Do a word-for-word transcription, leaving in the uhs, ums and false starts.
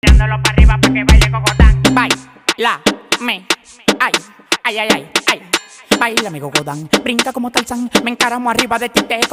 Tirándolo para arriba pa' que baile cocotán. Baila, me, ay, ay, ay, ay, ay. Baila mi cocotán, brinca como Tarzán. Me encaramo arriba de ti, te